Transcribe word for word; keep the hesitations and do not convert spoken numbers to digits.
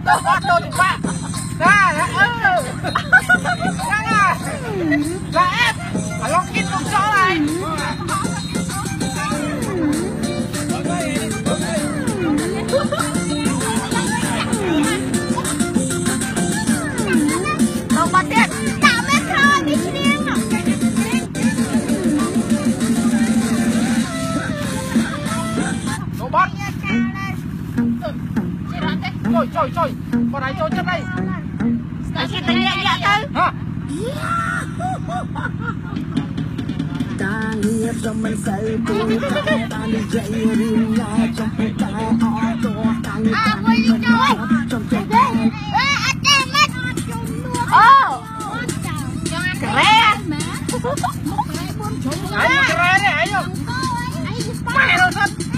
tôi bắt tôi chụp bạn ra ừ ra là là em phải lo kít không rõ này đâu bắt tiền tạo mét thôi đi riêng đâu bắt trời trời trời con này trôi chân đây cái gì tình nhẹ nhẹ thôi hả ta nghiệp trong mình say tôi ta đi chạy riêng nhà trong cái ta họ to tăng tăng trong trong đây ê anh em mất ô keren keren này anh mày đâu thật